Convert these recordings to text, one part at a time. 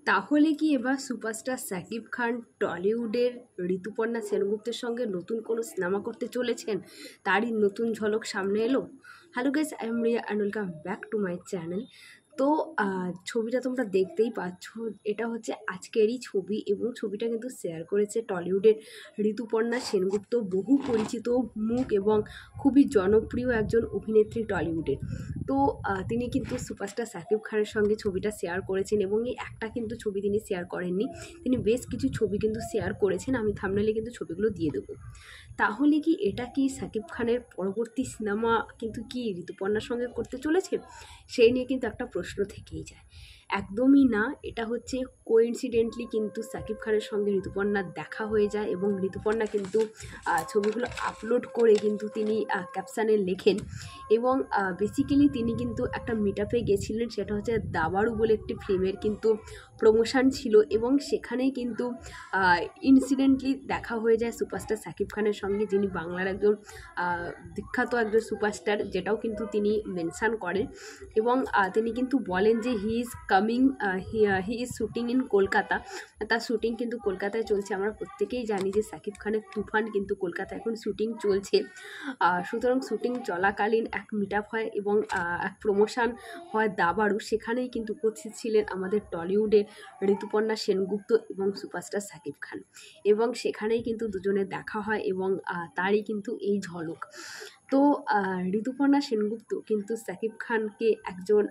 তাহলে কি এবার সুপারস্টার সাকিব খান টলিউডের ঋতুপর্ণা সেনগুপ্তের সঙ্গে নতুন কোনো সিনেমা করতে চলেছেন? তারই নতুন ঝলক সামনে এলো। Hello guys, I am Riya and welcome back to my channel. তো ছবিটা তোমরা দেখতেই পাচ্ছ, এটা হচ্ছে আজকেরই ছবি এবং ছবিটা কিন্তু শেয়ার করেছে টলিউডের ঋতুপর্ণা সেনগুপ্ত, বহু পরিচিত মুখ এবং খুবই জনপ্রিয় একজন অভিনেত্রী টলিউডের। তো তিনি কিন্তু সুপারস্টার সাকিব খানের সঙ্গে ছবিটা শেয়ার করেছেন এবং এই একটা কিন্তু ছবি তিনি শেয়ার করেননি, তিনি বেশ কিছু ছবি কিন্তু শেয়ার করেছেন। আমি থাম্বনেলে কিন্তু ছবিগুলো দিয়ে দেবো। তাহলে কি এটা কি সাকিব খানের পরবর্তী সিনেমা কিন্তু কি ঋতুপর্ণার সঙ্গে করতে চলেছে? সেই নিয়ে কিন্তু একটা প্রশ্ন থেকেই যায়। একদমই না, এটা হচ্ছে কোইন্সিডেন্টলি কিন্তু সাকিব খানের সঙ্গে ঋতুপর্ণার দেখা হয়ে যায় এবং ঋতুপর্ণা কিন্তু ছবিগুলো আপলোড করে কিন্তু তিনি ক্যাপশানে লেখেন এবং বেসিক্যালি তিনি কিন্তু একটা মিট আপে গেছিলেন, সেটা হচ্ছে দাবাড়ু বলে একটি ফিল্মের কিন্তু প্রমোশন ছিল এবং সেখানেই কিন্তু ইনসিডেন্টলি দেখা হয়ে যায় সুপারস্টার সাকিব খানের সঙ্গে, যিনি বাংলার একজন বিখ্যাত একজন সুপারস্টার, যেটাও কিন্তু তিনি মেনশান করেন এবং তিনি কিন্তু বলেন যে he is coming, he is shooting in Kolkata. তার শুটিং কিন্তু কলকাতায় চলছে। আমরা প্রত্যেকেই জানি যে সাকিব খানের তুফান কিন্তু কলকাতায় এখন শুটিং চলছে। সুতরাং শুটিং চলাকালীন এক মিট আপ হয় এবং এক প্রমোশন হয় দাবাড়ু, সেখানেই কিন্তু উপস্থিত ছিলেন আমাদের টলিউডের ঋতুপর্ণা সেনগুপ্ত এবং সুপারস্টার সাকিব খান এবং সেখানেই কিন্তু দুজনের দেখা হয় এবং তারই কিন্তু এই ঝলক। তো ঋতুপর্ণা সেনগুপ্ত কিন্তু সাকিব খানকে একজন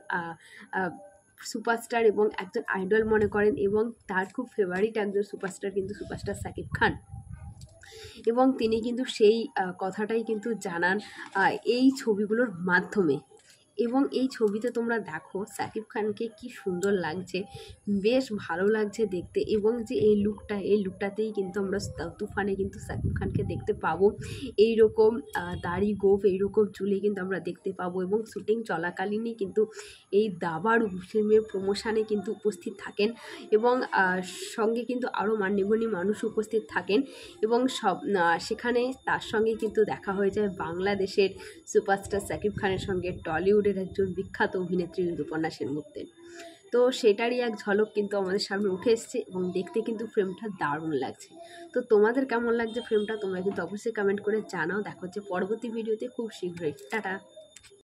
সুপারস্টার এবং একজন আইডল মনে করেন এবং তার খুব ফেভারিট একজন সুপারস্টার কিন্তু সুপারস্টার সাকিব খান এবং তিনি কিন্তু সেই কথাটাই কিন্তু জানান এই ছবিগুলোর মাধ্যমে। এবং এই ছবিতে তোমরা দেখো সাকিব খানকে কি সুন্দর লাগছে, বেশ ভালো লাগছে দেখতে এবং যে এই লুকটাতেই কিন্তু আমরা তুফানে কিন্তু সাকিব খানকে দেখতে পাবো। এইরকম দাড়ি গোঁফ, এইরকম চুলে কিন্তু আমরা দেখতে পাবো এবং শুটিং চলাকালীনই কিন্তু এই দাবাড়ু ফিল্মের প্রমোশনে কিন্তু উপস্থিত থাকেন এবং সঙ্গে কিন্তু আরও মান্যগণ্য মানুষ উপস্থিত থাকেন এবং সেখানে তার সঙ্গে কিন্তু দেখা হয়ে যায় বাংলাদেশের সুপারস্টার সাকিব খানের সঙ্গে টলিউডের একজন বিখ্যাত অভিনেত্রী ঋতুপর্ণা সেনগুপ্তের। তো সেটারই এক ঝলক কিন্তু আমাদের সামনে উঠে এসছে এবং দেখতে কিন্তু ফ্রেমটা দারুণ লাগছে। তো তোমাদের কেমন লাগছে ফ্রেমটা তোমরা কিন্তু অবশ্যই কমেন্ট করে জানাও। দেখা হচ্ছে পরবর্তী ভিডিওতে খুব শীঘ্রই। টাটা।